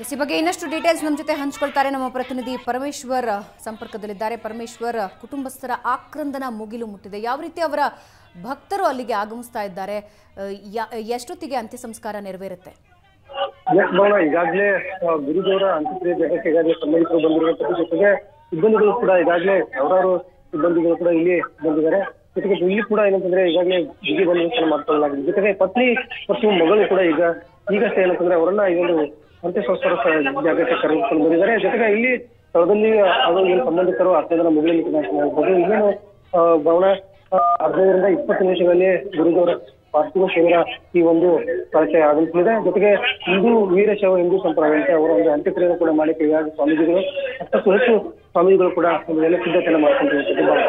ಈ ಬಗ್ಗೆ ಇನ್ನಷ್ಟು ಡೀಟೇಲ್ಸ್ ನಮ್ಮ ಜೊತೆ ಹಂಚಿಕೊಳ್ಳುತ್ತಾರೆ ನಮ್ಮ ಪ್ರತಿನಿಧಿ ಪರಮೇಶ್ವರ್ ಸಂಪರ್ಕದಲ್ಲಿದ್ದಾರೆ. ಪರಮೇಶ್ವರ್, ಕುಟುಂಬಸ್ಥರ ಆಕ್ರಂದನ ಮುಗಿಲು ಮುಟ್ಟಿದೆ. ಯಾವ ರೀತಿ ಅವರ ಭಕ್ತರು ಅಲ್ಲಿಗೆ ಆಗಮಿಸ್ತಾ ಇದ್ದಾರೆ, ಎಷ್ಟೊತ್ತಿಗೆ ಅಂತ್ಯ ಸಂಸ್ಕಾರ ನೆರವೇರುತ್ತೆ? ಈಗಾಗಲೇ ಗುರುಜವರ ಅಂತ್ಯಕ್ರಿಯೆ ದೇಹಕ್ಕೆ ಈಗಾಗಲೇ ಸಂಬಂಧಿಕರು ಬಂದಿರುವಂತಹ ಜೊತೆಗೆ ಸಿಬ್ಬಂದಿಗಳು ಕೂಡ ಈಗಾಗಲೇ ಸಾವಿರಾರು ಸಿಬ್ಬಂದಿಗಳು ಕೂಡ ಇಲ್ಲಿ ಬಂದಿದ್ದಾರೆ. ಜೊತೆಗೆ ಇಲ್ಲಿ ಕೂಡ ಏನಂತಂದ್ರೆ ಈಗಾಗಲೇ ಬಿಗಿ ಬಂಧನ ಮಾಡ್ಕೊಳ್ಳಲಾಗಿದೆ. ಜೊತೆಗೆ ಪತ್ನಿ ಮತ್ತು ಮಗಳು ಕೂಡ ಈಗಷ್ಟೇ ಏನಂತಂದ್ರೆ ಅವರನ್ನ ಈ ಒಂದು ಅಂತ್ಯ ಸಂಸ್ಕಾರ ಜಾಗಕ್ಕೆ ಕರೆದುಕೊಂಡು ಬಂದಿದ್ದಾರೆ. ಜೊತೆಗೆ ಇಲ್ಲಿ ಸ್ಥಳದಲ್ಲಿ ಅವರು ಏನು ಸಂಬಂಧಿಕರು ಅರ್ಥದ ಮುಗಿಲು ಮಾಡ್ಬೋದು. ಇನ್ನೇನು ಭವನ 15ರಿಂದ 20 ನಿಮಿಷಗಳಲ್ಲಿ ಗುರುಜವರ ಪಾರ್ಥಿವ ಶರೀರ ಈ ಒಂದು ಸ್ಥಳಕ್ಕೆ ಆಗಮಿಸಲಿದೆ. ಜೊತೆಗೆ ವೀರಶೈವ ಹಿಂದೂ ಸಂಪ್ರದಾಯಂತೆ ಅವರ ಒಂದು ಅಂತ್ಯಕ್ರಿಯೆ ಕೂಡ ಮಾಡಲಿಕ್ಕೆ ಈಗಾಗಲೇ ಸ್ವಾಮೀಜಿಗಳು 10ಕ್ಕೂ ಹೆಚ್ಚು ಸ್ವಾಮೀಜಿಗಳು ಕೂಡ ಒಂದು ಎಲ್ಲ ಸಿದ್ಧತೆಯನ್ನು ಮಾಡ್ಕೊಂಡಿರುತ್ತದೆ.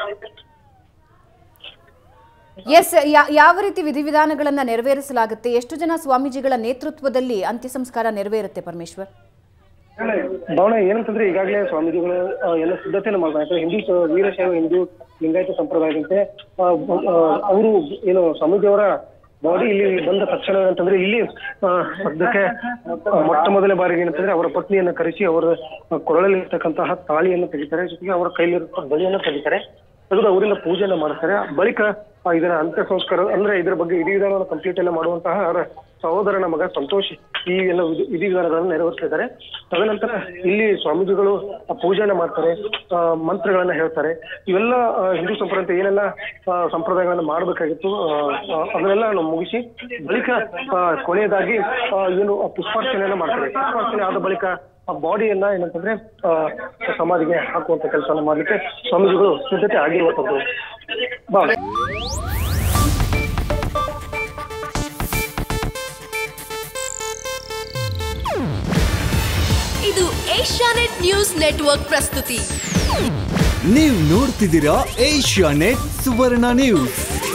ಯಾವ ರೀತಿ ವಿಧಿವಿಧಾನಗಳನ್ನ ನೆರವೇರಿಸಲಾಗುತ್ತೆ? ಎಷ್ಟು ಜನ ಸ್ವಾಮೀಜಿಗಳ ನೇತೃತ್ವದಲ್ಲಿ ಅಂತ್ಯ ಸಂಸ್ಕಾರ ನೆರವೇರುತ್ತೆ ಪರಮೇಶ್ವರ್? ಭಾವನೆ ಏನಂತಂದ್ರೆ ಈಗಾಗಲೇ ಸ್ವಾಮೀಜಿಗಳು ಎಲ್ಲ ಸಿದ್ಧತೆಯನ್ನು ಮಾಡ್ತಾರೆ. ಹಿಂದೂ ವೀರಶೈವ ಹಿಂದೂ ಲಿಂಗಾಯತ ಸಂಪ್ರದಾಯದಂತೆ ಅವರು ಏನು ಸ್ವಾಮೀಜಿಯವರ ಬಾಡಿ ಇಲ್ಲಿ ಬಂದ ತಕ್ಷಣ ಏನಂತಂದ್ರೆ ಇಲ್ಲಿ ಸದ್ಯಕ್ಕೆ ಮೊಟ್ಟ ಮೊದಲ ಬಾರಿಗೆ ಏನಂತಂದ್ರೆ ಅವರ ಪತ್ನಿಯನ್ನ ಕರೆಸಿ ಅವರ ಕೊರಳಲ್ಲಿ ಇರ್ತಕ್ಕಂತಹ ತಾಳಿಯನ್ನು ತೆಗಿತಾರೆ. ಜೊತೆಗೆ ಅವರ ಕೈಲಿರುವ ಬಳಿಯನ್ನು ತೆಗಿತಾರೆ. ತೆಗೆದು ಅವರಿಂದ ಪೂಜೆಯನ್ನು ಮಾಡ್ತಾರೆ. ಬಳಿಕ ಇದರ ಅಂತ್ಯ ಸಂಸ್ಕಾರ ಅಂದ್ರೆ ಇದರ ಬಗ್ಗೆ ವಿಧಿವಿಧಾನವನ್ನು ಕಂಪ್ಲೀಟ್ ಎಲ್ಲ ಮಾಡುವಂತಹ ಅವರ ಸಹೋದರನ ಮಗ ಸಂತೋಷ್ ಈ ಎಲ್ಲ ವಿಧಿವಿಧಾನಗಳನ್ನು ನೆರವೇರಿಸಿದ್ದಾರೆ. ತದನಂತರ ಇಲ್ಲಿ ಸ್ವಾಮೀಜಿಗಳು ಪೂಜೆಯನ್ನು ಮಾಡ್ತಾರೆ, ಮಂತ್ರಗಳನ್ನ ಹೇಳ್ತಾರೆ. ಇವೆಲ್ಲ ಹಿಂದೂ ಸಂಪ್ರದಾಯ ಏನೆಲ್ಲ ಸಂಪ್ರದಾಯಗಳನ್ನ ಮಾಡಬೇಕಾಗಿತ್ತು ಅದನ್ನೆಲ್ಲ ಮುಗಿಸಿ ಬಳಿಕ ಕೊನೆಯದಾಗಿ ಏನು ಪುಷ್ಪಾರ್ಚನೆಯನ್ನ ಮಾಡ್ತಾರೆ. ಪುಷ್ಪಾರ್ಚನೆ ಆದ ಬಳಿಕ ಆ ಬಾಡಿಯನ್ನ ಏನಂತಂದ್ರೆ ಸಮಾಧಿಗೆ ಹಾಕುವಂತ ಕೆಲಸವನ್ನು ಮಾಡ್ಲಿಕ್ಕೆ ಸ್ವಾಮೀಜಿಗಳು ಸಿದ್ಧತೆ ಆಗಿರುವಂತದ್ದು. ಇದು ಏಷ್ಯಾನೆಟ್ ನ್ಯೂಸ್ ನೆಟ್ವರ್ಕ್ ಪ್ರಸ್ತುತಿ. ನೀವು ನೋಡ್ತಿದ್ದೀರಾ ಏಷ್ಯಾನೆಟ್ ಸುವರ್ಣ ನ್ಯೂಸ್.